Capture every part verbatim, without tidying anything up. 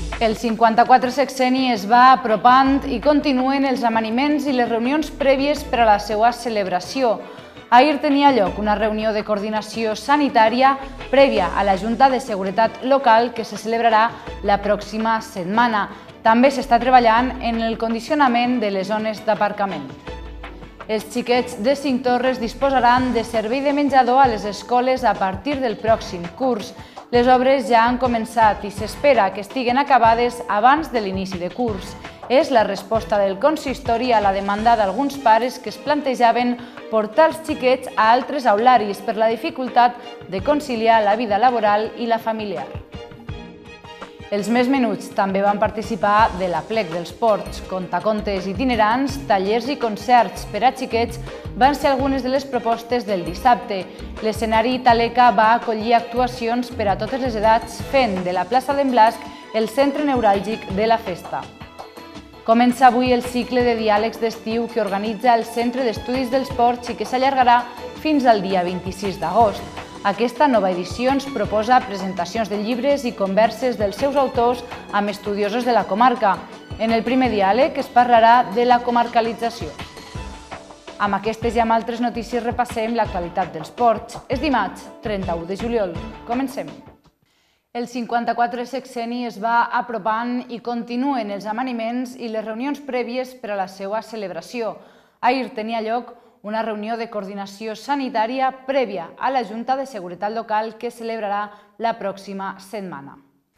El cinquanta-quatre sexenni es va apropant i continuen els amaniments i les reunions prèvies per a la seva celebració. Ahir tenia lloc una reunió de coordinació sanitària prèvia a la Junta de Seguretat Local que se celebrarà la pròxima setmana. També s'està treballant en el condicionament de les zones d'aparcament. Els xiquets de Cinctorres disposaran de servei de menjador a les escoles a partir del pròxim curs. Les obres ja han començat i s'espera que estiguen acabades abans de l'inici de curs. És la resposta del consistori a la demanda d'alguns pares que es plantejaven portar els xiquets a altres aularis per la dificultat de conciliar la vida laboral i la familiar. Els més menuts també van participar de l'Aplec dels Ports. Contacontes itinerants, tallers i concerts per a xiquets van ser algunes de les propostes del dissabte. L'escenari Taleca va acollir actuacions per a totes les edats, fent de la plaça d'en Blasc el centre neuràlgic de la festa. Comença avui el cicle de diàlegs d'estiu que organitza el Centre d'Estudis dels Ports i que s'allargarà fins al dia vint-i-sis d'agost. Aquesta nova edició ens proposa presentacions de llibres i converses dels seus autors amb estudiosos de la comarca. En el primer diàleg es parlarà de la comarcalització. Amb aquestes i amb altres notícies repassem l'actualitat dels ports. És dimarts, trenta-u de juliol. Comencem. El cinquanta-quatre sexenni es va apropant i continuen els amaniments i les reunions prèvies per a la seva celebració. Ahir tenia lloc una reunió de coordinació sanitària prèvia a la Junta de Seguretat Local que celebrarà la pròxima setmana.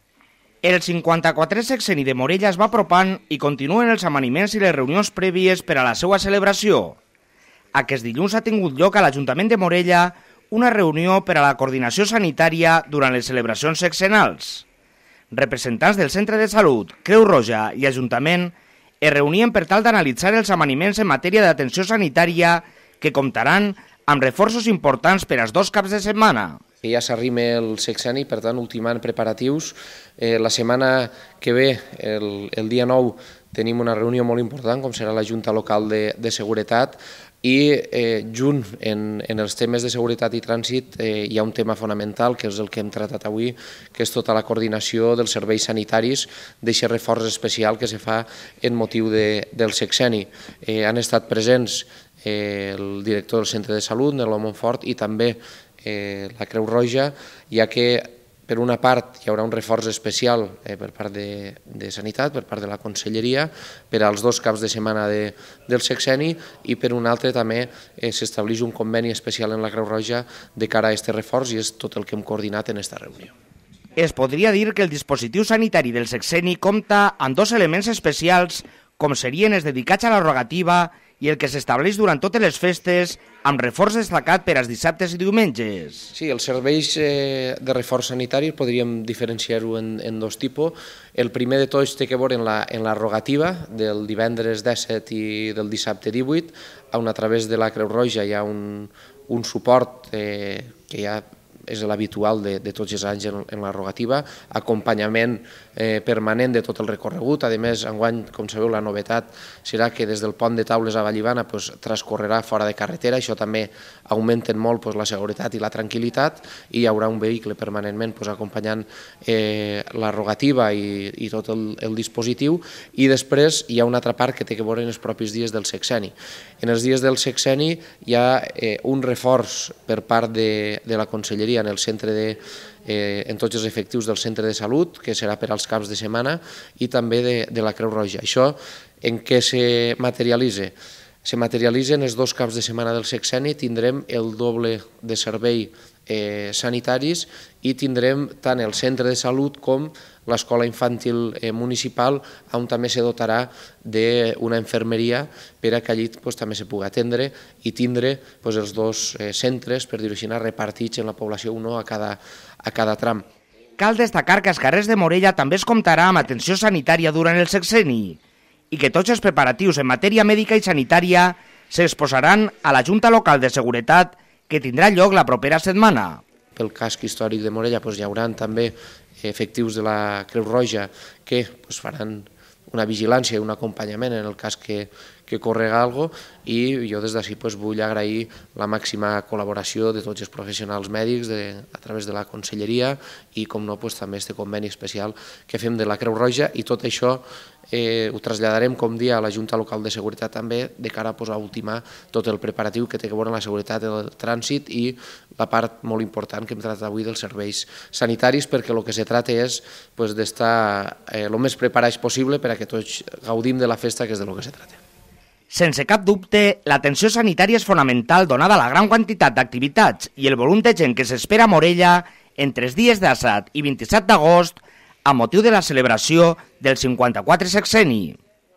El cinquanta-quatre sexenni de Morella es va apropant i continuen els amaniments i les reunions prèvies per a la seva celebració. Aquest dilluns ha tingut lloc a l'Ajuntament de Morella una reunió per a la coordinació sanitària durant les celebracions sexenals. Representants del Centre de Salut, Creu Roja i Ajuntament es reunien per tal d'analitzar els amaniments en matèria d'atenció sanitària que comptaran amb reforços importants per als dos caps de setmana. Ja s'arrima el sexenni, per tant, ultimant preparatius. Eh, la setmana que ve, el, el dia nou, tenim una reunió molt important, com serà la Junta Local de, de Seguretat, i eh, junt en, en els temes de seguretat i trànsit eh, hi ha un tema fonamental, que és el que hem tratat avui, que és tota la coordinació dels serveis sanitaris d'aquest reforç especial que se fa en motiu de, del sexenni. Eh, han estat presents eh, el director del Centre de Salut, Nello Montfort, i també eh, la Creu Roja, ja que per una part hi haurà un reforç especial eh, per part de, de Sanitat, per part de la Conselleria, per als dos caps de setmana de, del sexenni, i per un altre també eh, s'estableix un conveni especial en la Creu Roja de cara a aquest reforç, i és tot el que hem coordinat en aquesta reunió. Es podria dir que el dispositiu sanitari del sexenni compta amb dos elements especials, com serien els dedicats a la rogativa i el que s'estableix durant totes les festes, amb reforç destacat per als dissabtes i diumenges. Sí, els serveis eh, de reforç sanitari podríem diferenciar-ho en, en dos tipus. El primer de tots té que veure en la, en la rogativa del divendres disset i del dissabte divuit, on a través de la Creu Roja hi ha un, un suport eh, que ja és l'habitual de, de tots els anys en, en la rogativa, acompanyament eh, permanent de tot el recorregut. A més, enguany, com sabeu, la novetat serà que des del pont de Taules a Vallivana pues, transcorrerà fora de carretera, això també augmenta molt pues, la seguretat i la tranquil·litat, i hi haurà un vehicle permanentment pues, acompanyant eh, la rogativa i, i tot el, el dispositiu, i després hi ha una altra part que té que veure en els propis dies del sexenni. En els dies del sexenni hi ha eh, un reforç per part de, de la Conselleria en el centre de, eh, en tots els efectius del centre de salut, que serà per als caps de setmana, i també de, de la Creu Roja. Això en què se materialitza? Se materialitza en els dos caps de setmana del sexenni, tindrem el doble de servei eh, sanitaris, i tindrem tant el centre de salut com l'escola infantil eh, municipal, on també se dotarà d'una infermeria per a que allí pues, també se pugui atendre i tindre pues, els dos eh, centres, per dir-ho així, repartits en la població, un a cada, a cada tram. Cal destacar que als carrers de Morella també es comptarà amb atenció sanitària durant el sexenni i que tots els preparatius en matèria mèdica i sanitària s'exposaran a la Junta Local de Seguretat que tindrà lloc la propera setmana. Pel casc històric de Morella pues, hi haurà també efectius de la Creu Roja que pues, faran una vigilància i un acompanyament en el cas que, que correga alguna cosa, i jo des d'ací pues, vull agrair la màxima col·laboració de tots els professionals mèdics de, a través de la Conselleria i, com no, pues, també este conveni especial que fem de la Creu Roja, i tot això eh, ho traslladarem, com dia, a la Junta Local de Seguretat també, de cara pues, a ultimar tot el preparatiu que té que veure amb la seguretat del trànsit i la part molt important que hem tractat avui dels serveis sanitaris, perquè el que se trata és pues, d'estar el eh, més preparats possible per a que tots gaudim de la festa, que és de lo que se trata. Sense cap dubte, l'atenció sanitària és fonamental donada la gran quantitat d'activitats i el volum de gent que s'espera a Morella entre els dies disset i vint-i-set d'agost a motiu de la celebració del cinquanta-quatre sexenni.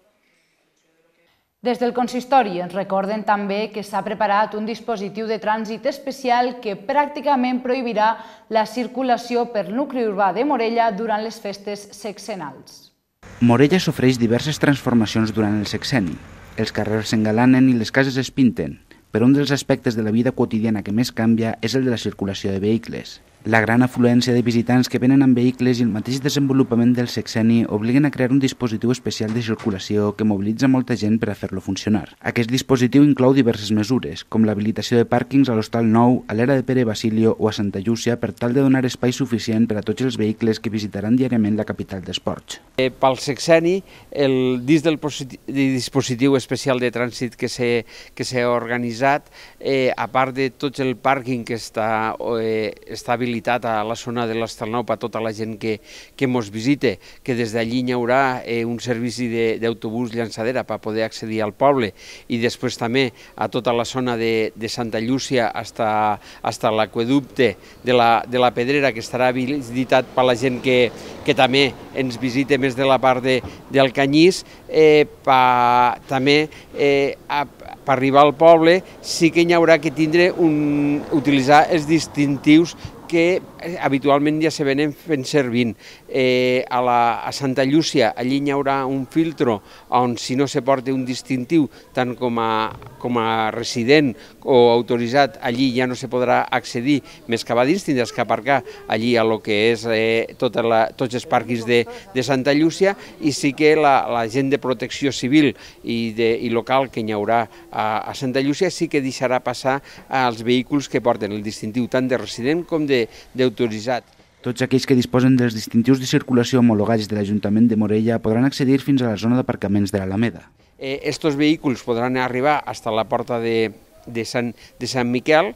Des del consistori ens recorden també que s'ha preparat un dispositiu de trànsit especial que pràcticament prohibirà la circulació per nucli urbà de Morella durant les festes sexenals. Morella sofreix diverses transformacions durant el sexenni. Els carrers s'engalanen i les cases es pinten, però un dels aspectes de la vida quotidiana que més canvia és el de la circulació de vehicles. La gran afluència de visitants que venen amb vehicles i el mateix desenvolupament del sexenni obliguen a crear un dispositiu especial de circulació que mobilitza molta gent per a fer-lo funcionar. Aquest dispositiu inclou diverses mesures, com l'habilitació de pàrquings a l'Hostal Nou, a l'Era de Pere Basilio o a Santa Llúcia per tal de donar espai suficient per a tots els vehicles que visitaran diàriament la capital d'esports. Eh, pel sexenni, el, dins del dispositiu especial de trànsit que s'ha organitzat, eh, a part de tot el pàrquing que està, eh, està habilitat a la zona de l'Hostal Nou per a tota la gent que, que ens visite, que des d'allí hi haurà eh, un servici d'autobús llançadera per poder accedir al poble, i després també a tota la zona de, de Santa Llúcia hasta, hasta l'aqüeducte de, la, de la Pedrera, que estarà habilitat per la gent que, que també ens visite més de la part de, del Canyís, eh, pa, també eh, a, per arribar al poble sí que hi haurà que tindre un, utilitzar els distintius que habitualment ja se venen fent servint. Eh, a, la, a Santa Llúcia, allí hi haurà un filtro on si no se porta un distintiu, tant com a, com a resident o autoritzat, allí ja no se podrà accedir, més que va dins tindràs que aparcar allí a lo que és eh, tota la, tots els pàrquings de, de Santa Llúcia, i sí que la, la gent de protecció civil i, de, i local que hi haurà a, a Santa Llúcia sí que deixarà passar als vehicles que porten el distintiu tant de resident com de d'autoritzat. Tots aquells que disposen dels distintius de circulació homologats de l'Ajuntament de Morella podran accedir fins a la zona d'aparcaments de l'Alameda. Eh, estos vehicles podran arribar fins a la porta de, de, Sant, de Sant Miquel,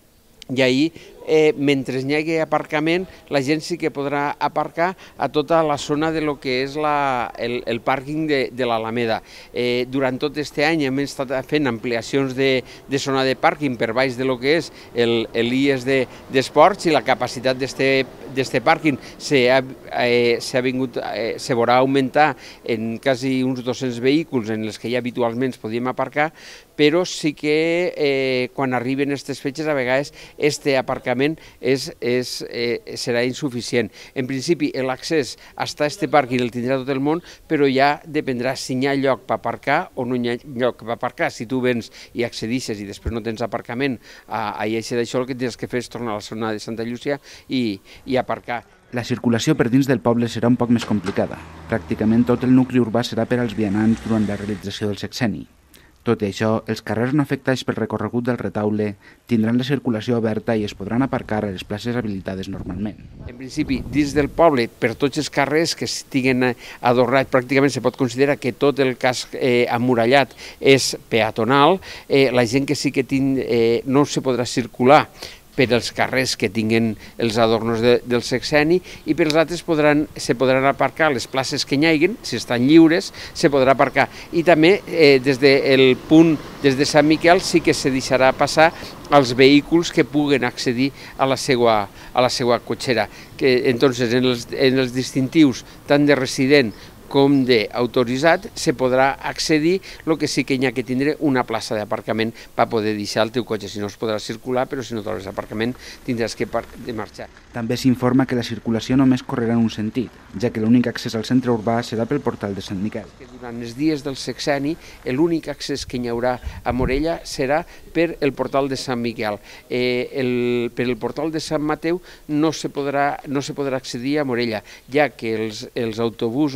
i ahir, eh, mentre hi hagi aparcament, la gent sí que podrà aparcar a tota la zona de lo que és la, el, el pàrquing de, de l'Alameda. Eh, durant tot aquest any hem estat fent ampliacions de, de zona de pàrquing per baix de lo que és l'I E S d'esports, i la capacitat d'aquest pàrquing se, eh, se, ha vingut, eh, se veurà augmentar en quasi uns dos-cents vehicles en els que ja habitualment podíem aparcar, però sí que eh, quan arriben aquestes fetges a vegades este aparcament és, és, eh, serà insuficient. En principi l'accés a aquest pàrquing el tindrà tot el món, però ja dependrà si hi ha lloc per aparcar o no hi ha lloc per aparcar. Si tu vens i accedixes i després no tens aparcament, a, a això d'això el que tens que fer és tornar a la zona de Santa Llúcia i, i aparcar. La circulació per dins del poble serà un poc més complicada. Pràcticament tot el nucli urbà serà per als vianants durant la realització del sexenni. Tot i això, els carrers no afectats pel recorregut del retaule tindran la circulació oberta i es podran aparcar a les places habilitades normalment. En principi, dins del poble, per tots els carrers que estiguen adornats, pràcticament se pot considerar que tot el casc eh, emmurallat és peatonal. Eh, la gent que sí que tin, eh, no se podrà circular per als carrers que tinguen els adornos de, del sexenni, i per als altres podran, se podran aparcar les places que hi haguin, si estan lliures, se podrà aparcar. I també eh, des del punt, des de Sant Miquel, sí que se deixarà passar als vehicles que puguen accedir a la seva, a la seva cotxera. Que, entonces, en els, en els distintius tant de resident com d'autoritzat se podrà accedir, el que sí que hi ha que tindre una plaça d'aparcament per poder deixar el teu cotxe. Si no es podrà circular, però si no trobes aparcament tindràs que de marxar. També s'informa que la circulació només correrà en un sentit, ja que l'únic accés al centre urbà serà pel portal de Sant Miquel. Durant els dies del sexenni, l'únic accés que hi haurà a Morella serà per el portal de Sant Miquel. Eh, el, per el portal de Sant Mateu no se podrà, no se podrà accedir a Morella, ja que els, els autobusos, els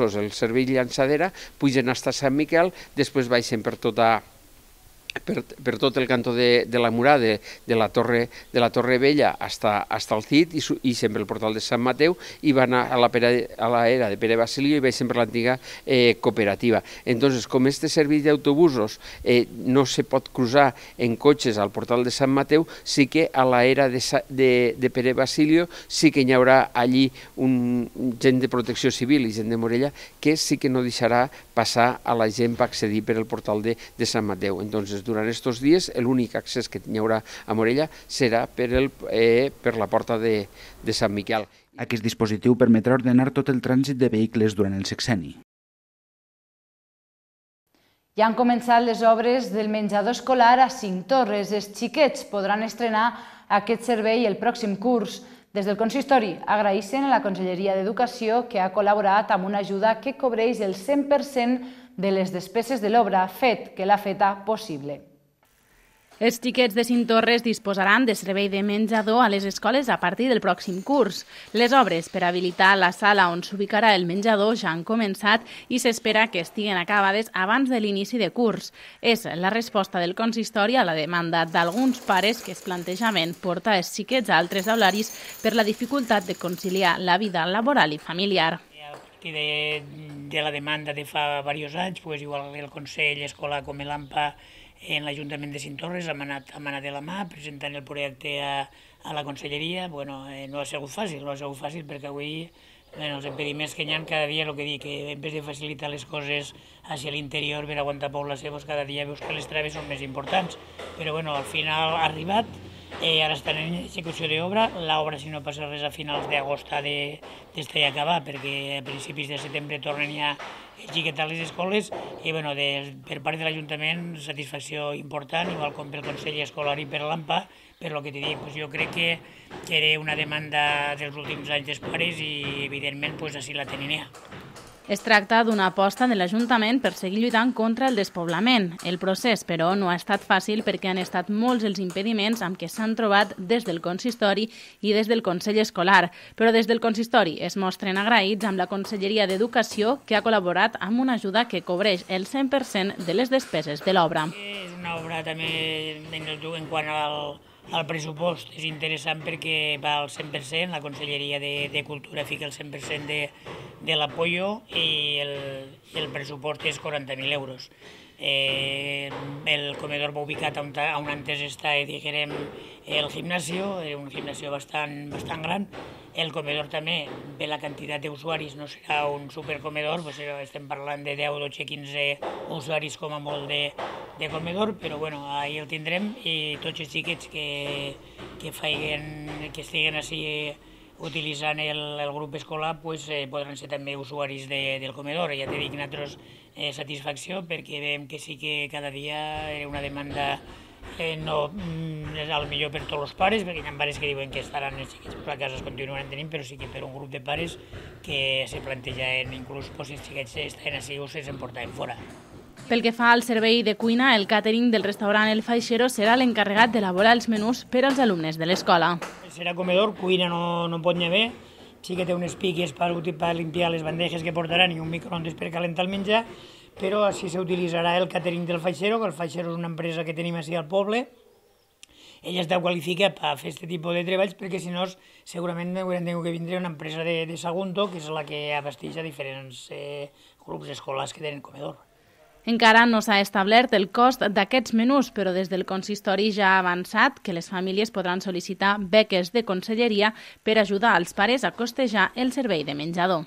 cervell llançadera, pugen fins a Sant Miquel, després baixen per tota Per, per tot el cantó de, de la murada de, de, la torre, de la Torre Vella hasta, hasta el Cid i, i sempre el portal de Sant Mateu i van a, a, la, pera, a la era de Pere Basilio i baixen per l'antiga eh, cooperativa. Entonces, com este servei d'autobusos eh, no se pot cruzar en cotxes al portal de Sant Mateu, sí que a la era de, de, de Pere Basilio sí que hi haurà allí un, gent de protecció civil i gent de Morella que sí que no deixarà passar a la gent per accedir per el portal de, de Sant Mateu. Entonces, durant estos dies l'únic accés que hi haurà a Morella serà per, el, eh, per la porta de, de Sant Miquel. Aquest dispositiu permetrà ordenar tot el trànsit de vehicles durant el sexenni. Ja han començat les obres del menjador escolar a Cinctorres. Els xiquets podran estrenar aquest servei el pròxim curs. Des del consistori agraeixen a la Conselleria d'Educació que ha col·laborat amb una ajuda que cobreix el cent per cent de les despeses de l'obra, fet que l'ha feta possible. Els xiquets de Cinctorres disposaran de servei de menjador a les escoles a partir del pròxim curs. Les obres per habilitar la sala on s'ubicarà el menjador ja han començat i s'espera que estiguen acabades abans de l'inici de curs. És la resposta del consistori a la demanda d'alguns pares que es plantejaven portar els xiquets a altres aularis per la dificultat de conciliar la vida laboral i familiar. De, de la demanda de fa diversos anys, pues, igual el Consell Escolar com l'AMPA en l'Ajuntament de Cinctorres hem anat, hem anat de la mà presentant el projecte a, a la Conselleria. Bueno, eh, no ha sigut fàcil, no ha sigut fàcil perquè avui bueno, els impediments que hi ha cada dia, el que dic, que en vez de facilitar les coses hacia l'interior per aguantar població, pues cada dia veus que les traves són més importants. Però bueno, al final ha arribat. Eh, ara estan en execució d'obra. L'obra, si no passa res, a finals d'agost ha d'estar ja acabat, perquè a principis de setembre tornen ja xiquetar les escoles. I bueno, de, per part de l'Ajuntament, satisfacció important, igual com pel Consell Escolar i per l'AMPA, per lo que t'he dit. Pues jo crec que, que era una demanda dels últims anys dels pares i, evidentment, pues, així la tenen ja. Es tracta d'una aposta de l'Ajuntament per seguir lluitant contra el despoblament. El procés, però, no ha estat fàcil perquè han estat molts els impediments amb què s'han trobat des del consistori i des del Consell Escolar. Però des del consistori es mostren agraïts amb la Conselleria d'Educació, que ha col·laborat amb una ajuda que cobreix el cent per cent de les despeses de l'obra. És una obra també en quant al El pressupost és interessant perquè va al cent per cent, la Conselleria de, de Cultura fica el cent per cent de, de l'apoyo i el, el pressupost és quaranta mil euros. Eh, el comedor va ubicat on, on antes està, diguem, el gimnasio, un gimnasio bastant, bastant gran. El comedor també, ve la quantitat d'usuaris, no serà un supercomedor, pues estem parlant de deu, dotze, quinze usuaris com a molt de, de comedor, però bueno, ahí el tindrem i tots els xiquets que, que, feien, que estiguen així utilitzant el, el grup escolar pues, eh, podran ser també usuaris de, del comedor. Ja t'he dit que nosaltres eh, satisfacció perquè veiem que sí que cada dia era una demanda Eh, no és al millor per tots els pares, perquè hi ha pares que diuen que estaran els xiquets per la casa es continuen tenint, però sí que per un grup de pares que se plantejaven inclús pues, si els xiquets estaven així o se'ls emportaven fora. Pel que fa al servei de cuina, el càtering del restaurant El Faixero serà l'encarregat d'elaborar els menús per als alumnes de l'escola. Serà comedor, cuina no, no pot n'hi haver, sí que té unes piques per, per limpiar les bandejes que portaran i un microondes per calentar el menjar, però així s'utilitzarà el càtering del Faixero, que el Faixero és una empresa que tenim així al poble. Ell està qualificat per fer aquest tipus de treballs perquè si no segurament haurem de vindre una empresa de, de Sagunto, que és la que abasteix a diferents eh, grups escolars que tenen comedor. Encara no s'ha establert el cost d'aquests menús, però des del consistori ja ha avançat que les famílies podran sol·licitar beques de conselleria per ajudar els pares a costejar el servei de menjador.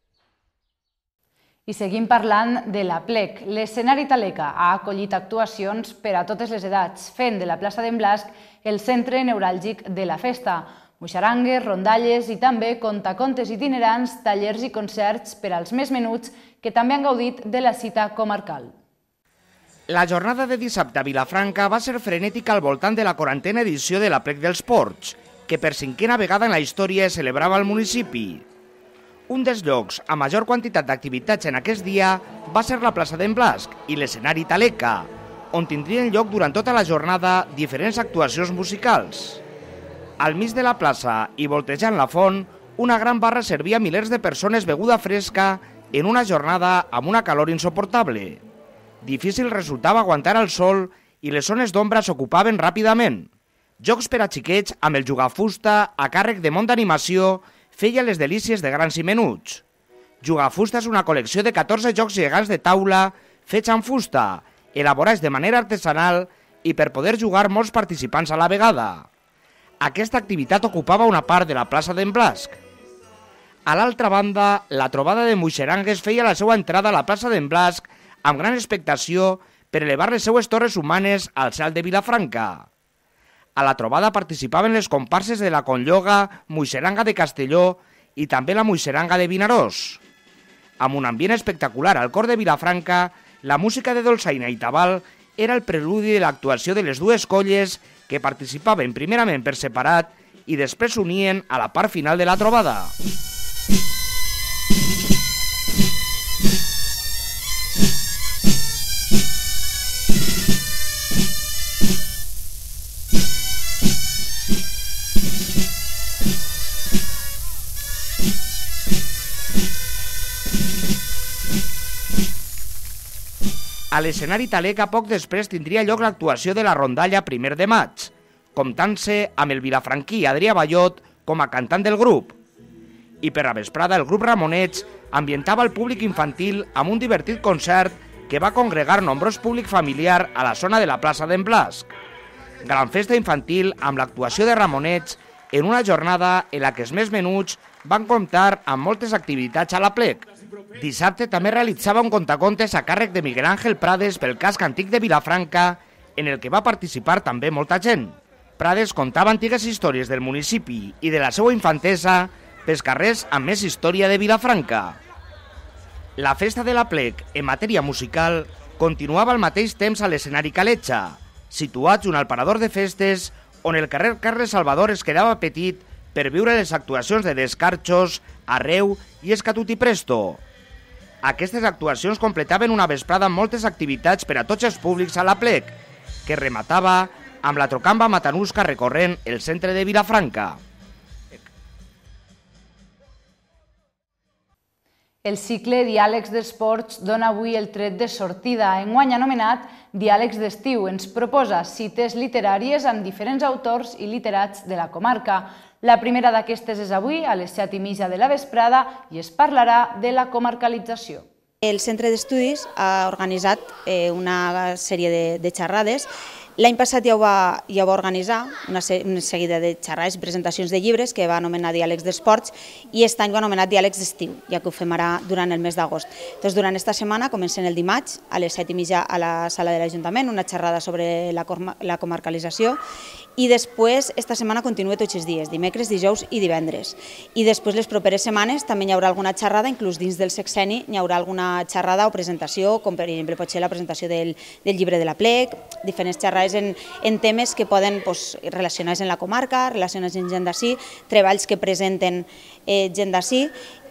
I seguim parlant de la Plec. L'escenari Taleca ha acollit actuacions per a totes les edats, fent de la plaça d'en Blasc el centre neuràlgic de la festa. Muixarangues, rondalles i també contacontes itinerants, tallers i concerts per als més menuts que també han gaudit de la cita comarcal. La jornada de dissabte a Vilafranca va ser frenètica al voltant de la quarantena edició de la Plec dels Ports, que per cinquena vegada en la història es celebrava al municipi. Un dels llocs amb major quantitat d'activitats en aquest dia va ser la plaça d'en Blasc i l'escenari Taleca, on tindrien lloc durant tota la jornada diferents actuacions musicals. Al mig de la plaça i voltejant la font, una gran barra servia a milers de persones beguda fresca en una jornada amb una calor insoportable. Difícil resultava aguantar el sol i les zones d'ombra s'ocupaven ràpidament. Jocs per a xiquets amb el jugafusta a càrrec de Mont d'Animació feia les delícies de grans i menuts. Jugafusta és una col·lecció de catorze jocs gegants de taula fets amb fusta, elaborats de manera artesanal i per poder jugar molts participants a la vegada. Aquesta activitat ocupava una part de la plaça d'en Blasc. A l'altra banda, la trobada de Muixerangues feia la seva entrada a la plaça d'en Blasc amb gran expectació per elevar les seues torres humanes al cel de Vilafranca. A la trobada participaven les comparses de la Conlloga, Muixeranga de Castelló i també la Muixeranga de Vinaròs. Amb un ambient espectacular al cor de Vilafranca, la música de dolçaina i tabal era el preludi de l'actuació de les dues colles que participaven primerament per separat i després s'unien a la part final de la trobada. A l'escenari Taleca poc després tindria lloc l'actuació de la rondalla primer de maig, comptant-se amb el vilafranquí Adrià Ballot com a cantant del grup. I per la vesprada el grup Ramonets ambientava el públic infantil amb un divertit concert que va congregar nombrós públic familiar a la zona de la plaça d'en Blasc. Gran festa infantil amb l'actuació de Ramonets en una jornada en la que els més menuts van comptar amb moltes activitats a la plec. Dissabte també realitzava un contacontes a càrrec de Miguel Ángel Prades pel casc antic de Vilafranca, en el que va participar també molta gent. Prades contava antigues històries del municipi i de la seva infantesa pels carrers amb més història de Vilafranca. La festa de la plec, en matèria musical, continuava al mateix temps a l'escenari Caletxa, situat junt al parador de festes, on el carrer Carles Salvador es quedava petit per viure les actuacions de Descarxos, Arreu i Escatut i Presto. Aquestes actuacions completaven una vesprada amb moltes activitats per a tots els públics a la plec, que rematava amb la trocamba matanusca recorrent el centre de Vilafranca. El cicle Diàlegs d'Esports dona avui el tret de sortida, enguany anomenat Diàlegs d'Estiu. Ens proposa cites literàries amb diferents autors i literats de la comarca. La primera d'aquestes és avui, a les set i mitja de la vesprada, i es parlarà de la comarcalització. El Centre d'Estudis ha organitzat una sèrie de xerrades. L'any passat ja ho va, ja ho va organitzar, una, una seguida de xerrades i presentacions de llibres que va anomenar Diàlegs d'Esports i aquest any ho ha anomenat Diàlegs d'Estiu, ja que ho fem ara durant el mes d'agost. Doncs durant aquesta setmana, comencem el dimarts, a les set i mitja a la sala de l'Ajuntament, una xerrada sobre la, la comarcalització, i després esta setmana continua tots els dies, dimecres, dijous i divendres. I després les properes setmanes també hi haurà alguna xerrada, inclús dins del sexenni hi haurà alguna xerrada o presentació, com per exemple pot ser la presentació del, del llibre de la plec, diferents xerrades en, en temes que poden pues, relacionats amb la comarca, relacionats amb gent d'ací, treballs que presenten eh, gent d'ací,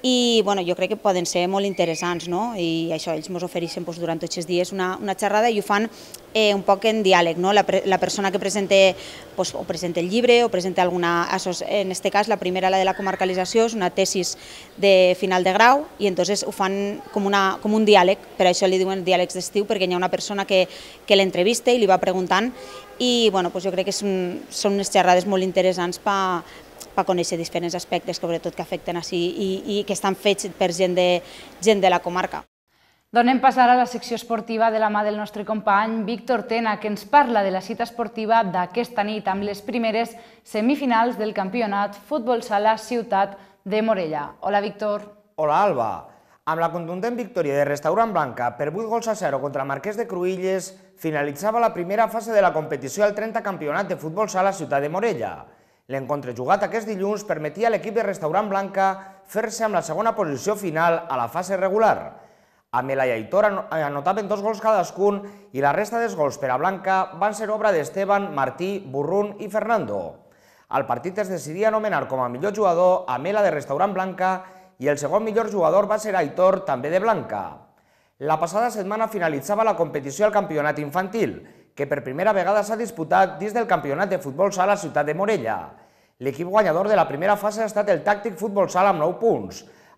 i bueno, jo crec que poden ser molt interessants, no? I això, ells ens ofereixen pues, durant tots els dies una, una xerrada i ho fan eh, un poc en diàleg, no? La, la persona que presenta, pues, o presenta el llibre o presenta alguna... En aquest cas, la primera, la de la comarcalització, és una tesis de final de grau i entonces ho fan com, una, com un diàleg, per això li diuen diàlegs d'estiu, perquè hi ha una persona que, que l'entrevista i li va preguntant i bueno, pues, jo crec que són, són unes xerrades molt interessants per per conèixer diferents aspectes, sobretot que afecten així i, i que estan fets per gent de, gent de la comarca. Donem passar a la secció esportiva de la mà del nostre company Víctor Tena, que ens parla de la cita esportiva d'aquesta nit amb les primeres semifinals del campionat Futbol Sala Ciutat de Morella. Hola, Víctor. Hola, Alba. Amb la contundent victòria de Restaurant Blanca per vuit gols a zero contra Marquès de Cruïlles, finalitzava la primera fase de la competició al trenta Campionat de Futbol Sala Ciutat de Morella. L'encontre jugat aquest dilluns permetia a l'equip de Restaurant Blanca fer-se amb la segona posició final a la fase regular. Amela i Aitor anotaven dos gols cadascun i la resta dels gols per a Blanca van ser obra d'Esteban, Martí, Burrún i Fernando. El partit es decidia anomenar com a millor jugador Amela de Restaurant Blanca i el segon millor jugador va ser Aitor, també de Blanca. La passada setmana finalitzava la competició al campionat infantil, que per primera vegada s'ha disputat dins del campionat de futbol sala Ciutat de Morella. L'equip guanyador de la primera fase ha estat el Tàctic Futbol Sala amb nou punts.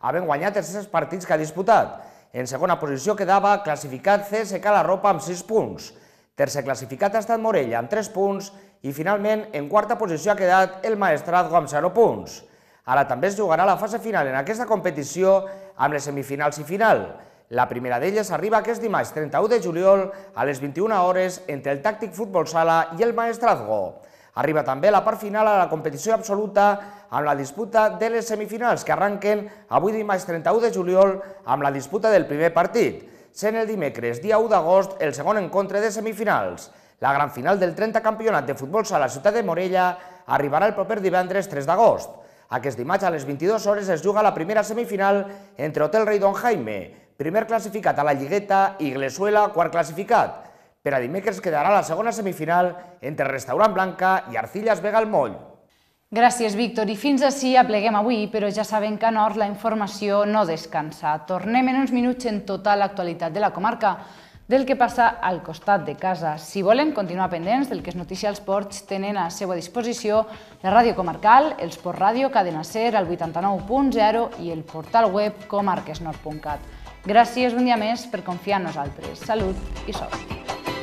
havent guanyat els tres partits que ha disputat. En segona posició quedava classificat C S K La Ropa amb sis punts. Tercer classificat ha estat Morella amb tres punts i finalment en quarta posició ha quedat el Maestrazgo amb zero punts. Ara també es jugarà la fase final en aquesta competició amb les semifinals i final. La primera d'elles arriba aquest dimarts trenta-u de juliol a les vint-i-una hores entre el Tàctic Futbol Sala i el Maestrazgo. Arriba també la part final a la competició absoluta amb la disputa de les semifinals que arranquen avui dimarts trenta-u de juliol amb la disputa del primer partit, sent el dimecres dia u d'agost el segon encontre de semifinals. La gran final del trenta Campionat de Futbol Sala Ciutat de Morella arribarà el proper divendres tres d'agost. Aquest dimarts a les vint-i-dues hores es juga la primera semifinal entre Hotel Rei Don Jaime, primer classificat a la Lligueta, i Glesuela, quart classificat. Per a dimecres quedarà la segona semifinal entre Restaurant Blanca i Arcillas Vega al Moll. Gràcies, Víctor. I fins ací apleguem avui, però ja saben que a Nord la informació no descansa. Tornem en uns minuts en tota l'actualitat de la comarca, del que passa al costat de casa. Si volen continuar pendents del que és notícia als ports, tenen a la seva disposició la ràdio comarcal, el Sport Ràdio, Cadena Ser, el vuitanta-nou punt zero i el portal web comarques nord punt cat. Gràcies un dia més per confiar en nosaltres. Salut i sort.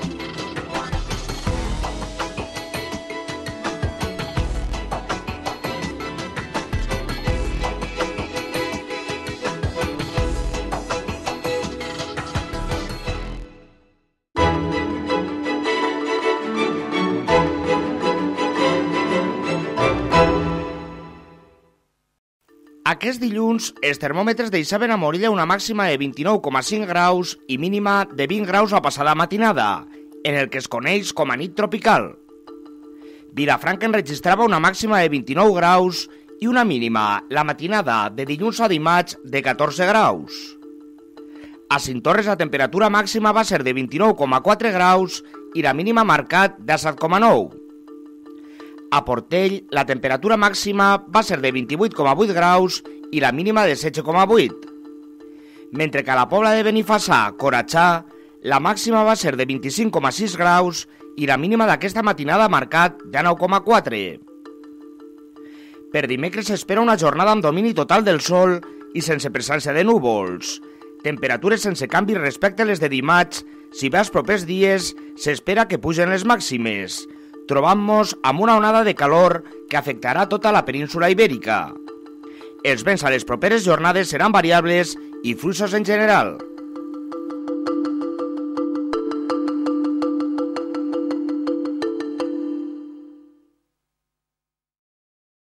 Aquest dilluns, els termòmetres deixaven a Morella una màxima de vint-i-nou coma cinc graus i mínima de vint graus a passada matinada, en el que es coneix com a nit tropical. Vilafranca enregistrava una màxima de vint-i-nou graus i una mínima, la matinada de dilluns a dimarts, de catorze graus. A Cinctorres la temperatura màxima va ser de vint-i-nou coma quatre graus i la mínima marcat de set coma nou. A Portell, la temperatura màxima va ser de vint-i-vuit coma vuit graus i la mínima de setze coma vuit. Mentre que a la Pobla de Benifassà, Coratxà, la màxima va ser de vint-i-cinc coma sis graus i la mínima d'aquesta matinada marcat de nou coma quatre. Per dimecres s'espera una jornada amb domini total del sol i sense presència de núvols. Temperatures sense canvi respecte a les de dimarts, si bé els propers dies s'espera que pugen les màximes, trobant-nos amb una onada de calor que afectarà tota la península ibèrica. Els vents a les properes jornades seran variables i fluixos en general.